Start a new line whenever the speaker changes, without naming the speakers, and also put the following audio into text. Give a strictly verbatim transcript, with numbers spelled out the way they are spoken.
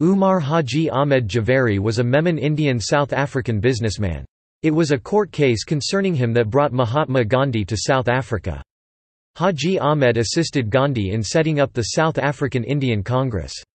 Umar Hajee Ahmed Jhaveri was a Memon Indian South African businessman. It was a court case concerning him that brought Mahatma Gandhi to South Africa. Hajee Ahmed assisted Gandhi in setting up the South African Indian Congress.